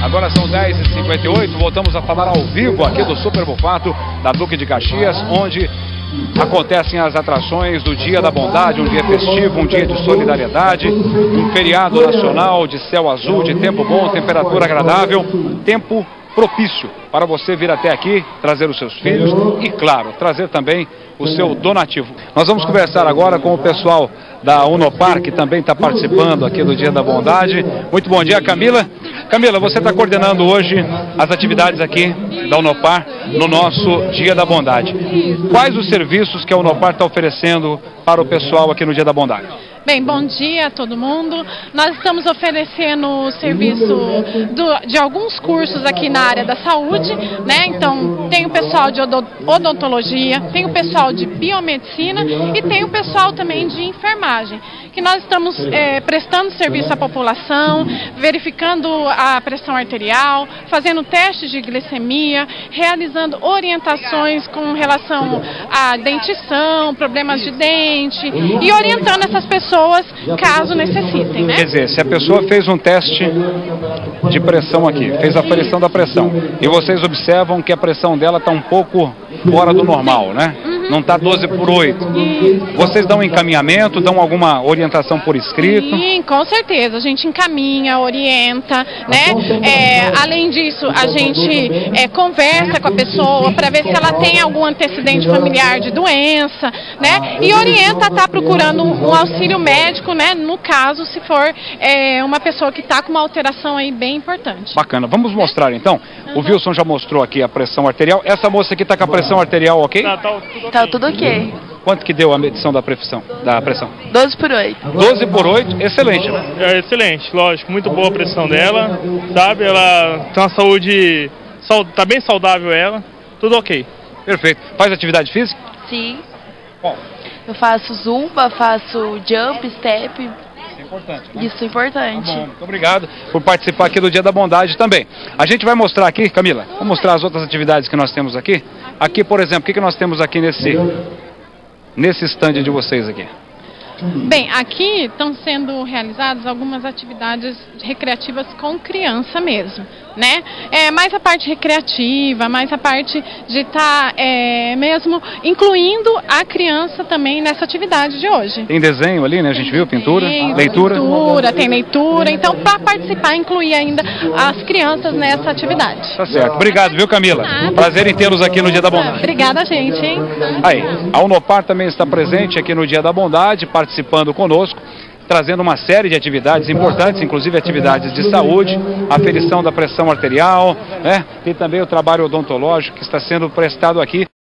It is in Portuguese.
Agora são 10h58, voltamos a falar ao vivo aqui do Super Mufato da Duque de Caxias, onde acontecem as atrações do Dia da Bondade, um dia festivo, um dia de solidariedade, um feriado nacional de céu azul, de tempo bom, temperatura agradável, tempo propício para você vir até aqui, trazer os seus filhos e, claro, trazer também o seu donativo. Nós vamos conversar agora com o pessoal da Unopar, que também está participando aqui do Dia da Bondade. Muito bom dia, Camila. Camila, você está coordenando hoje as atividades aqui da Unopar no nosso Dia da Bondade. Quais os serviços que a Unopar está oferecendo para o pessoal aqui no Dia da Bondade? Bem, bom dia a todo mundo. Nós estamos oferecendo o serviço de alguns cursos aqui na área da saúde, né? Então, tem o pessoal de odontologia, tem o pessoal de biomedicina e tem o pessoal também de enfermagem, que nós estamos prestando serviço à população, verificando a pressão arterial, fazendo testes de glicemia, realizando orientações com relação à dentição, problemas de dente e orientando essas pessoas caso necessitem, né? Quer dizer, se a pessoa fez um teste de pressão aqui, fez a aferição da pressão, e vocês observam que a pressão dela está um pouco fora do normal, né? Não está 12/8. Vocês dão encaminhamento, dão alguma orientação por escrito? Sim, com certeza. A gente encaminha, orienta, né? Além disso, a gente conversa com a pessoa para ver se ela tem algum antecedente familiar de doença, né? E orienta a estar procurando um auxílio médico, né? No caso, se for uma pessoa que está com uma alteração aí bem importante. Bacana. Vamos mostrar então. O Wilson já mostrou aqui a pressão arterial. Essa moça aqui está com a pressão arterial ok? Tá tudo ok. Quanto que deu a medição da pressão? 12/8. 12/8, excelente, né? É excelente, lógico, muito boa a pressão dela, sabe? Ela tem uma saúde, tá bem saudável ela, tudo ok. Perfeito. Faz atividade física? Sim. Bom. Eu faço zumba, faço jump, step. Isso é importante, né? Isso é importante. Tá bom, muito obrigado por participar aqui do Dia da Bondade também. A gente vai mostrar aqui, Camila, vamos mostrar as outras atividades que nós temos aqui. Aqui, por exemplo, o que nós temos aqui nesse stand de vocês aqui? Bem, aqui estão sendo realizadas algumas atividades recreativas com criança mesmo, né? Mais a parte recreativa, mais a parte de estar mesmo incluindo a criança também nessa atividade de hoje. Tem desenho ali, né? A gente viu, pintura, leitura. Tem leitura, então para participar, incluir ainda as crianças nessa atividade. Tá certo. Obrigado, viu, Camila? Prazer em tê-los aqui no Dia da Bondade. Obrigada, gente, hein? Aí, a Unopar também está presente aqui no Dia da Bondade, participando conosco, trazendo uma série de atividades importantes, inclusive atividades de saúde, aferição da pressão arterial, né? Tem também o trabalho odontológico que está sendo prestado aqui.